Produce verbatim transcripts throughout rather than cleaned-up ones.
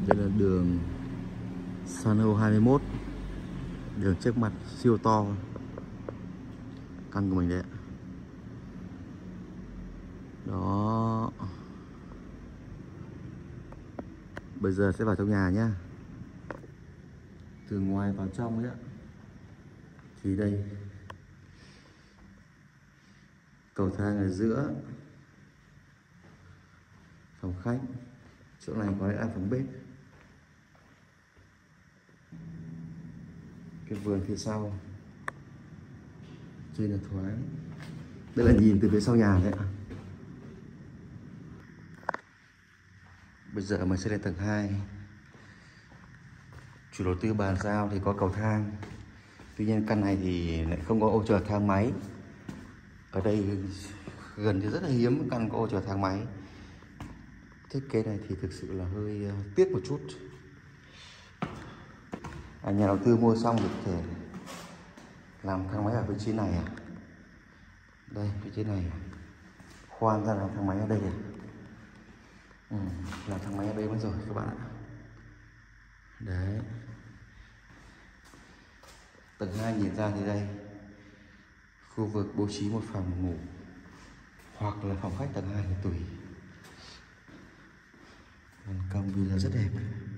Đây là đường San Hô hai mươi mốt. Đường trước mặt siêu to. Căn của mình đấy ạ. Đó. Bây giờ sẽ vào trong nhà nhá. Từ ngoài vào trong ấy ạ. Thì đây, cầu thang ở giữa, phòng khách, chỗ này có lẽ là phòng bếp. Cái vườn phía sau, trên là thoáng. Đây là nhìn từ phía sau nhà đấy ạ. Bây giờ mình sẽ lên tầng hai. Chủ đầu tư bàn giao thì có cầu thang. Tuy nhiên căn này thì lại không có ô chở thang máy. Ở đây gần như rất là hiếm căn có ô chở thang máy. Thiết kế này thì thực sự là hơi tiếc một chút. À, nhà đầu tư mua xong thì có thể làm thang máy ở vị trí này à? Đây, vị trí này khoan ra làm thang máy ở đây à? Ừ, làm thang máy ở đây mất rồi các bạn ạ. Đấy. Tầng hai nhìn ra thì đây, khu vực bố trí một phòng ngủ hoặc là phòng khách tầng hai thì tùy. Ban công view ra rất đẹp.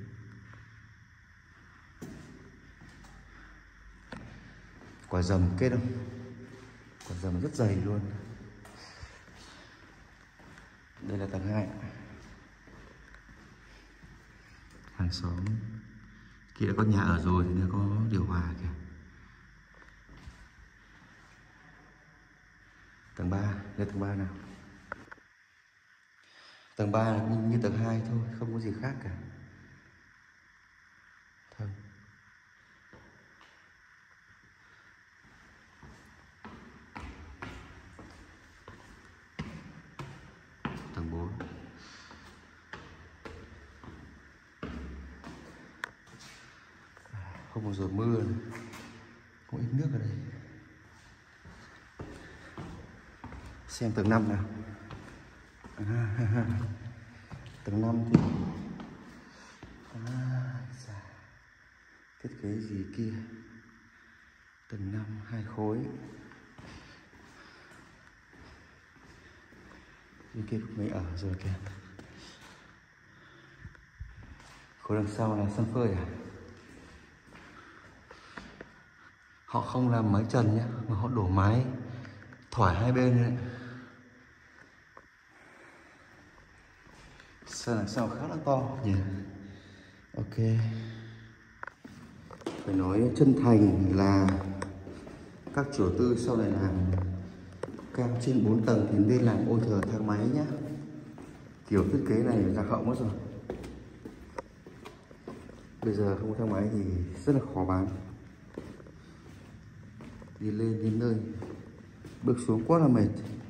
Quả dầm kết không? Quả dầm rất dày luôn. Đây là tầng hai. Hàng xóm kia đã có nhà ở rồi thì nó có điều hòa kìa. Tầng ba, đây tầng ba nào. Tầng ba là như, như tầng hai thôi, không có gì khác cả. Thôi. Tầng bốn. Không bao giờ mưa, có ít nước ở đây. Xem tầng năm nào. À, tầng năm thì à, thiết kế gì kia. Tầng năm hai khối. Bên kia mới ở rồi kìa. Khối đằng sau là sân phơi à? Họ không làm mái trần nhé, mà họ đổ mái thoải hai bên này. Sân đằng sau khá là to nhỉ. Yeah. Ok. Phải nói chân thành là các chủ đầu tư sau này làm cao trên bốn tầng thì nên làm ô chờ thang máy nhé. Kiểu thiết kế này ra hậu mất rồi. Bây giờ không có thang máy thì rất là khó bán. Đi lên đến nơi, bước xuống quá là mệt.